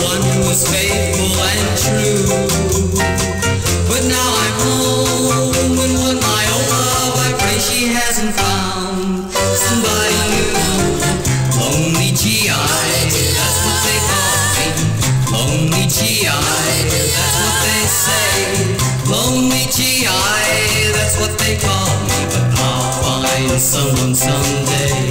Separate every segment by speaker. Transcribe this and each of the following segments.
Speaker 1: one who was faithful and true. But now I'm home and won my own love. I pray she hasn't found somebody new. Lonely G.I., that's what they call me. Lonely G.I., that's what they say. Lonely G.I., that's what they call me. But I'll find someone someday.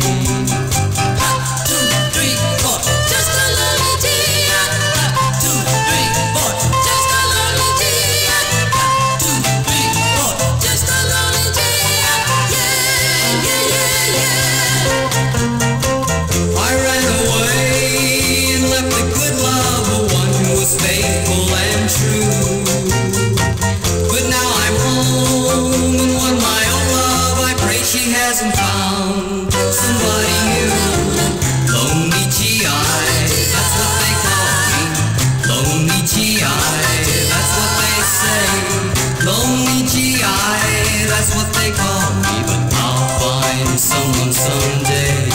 Speaker 1: Faithful and true. But now I'm home and won my own love. I pray she hasn't found somebody new. Lonely G.I., that's what they call me. Lonely G.I., that's what they say. Lonely G.I., that's what they call me. But I'll find someone someday.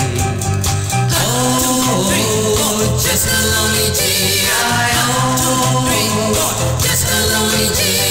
Speaker 1: Oh, just a lonely G.I. Just a lonely G.I.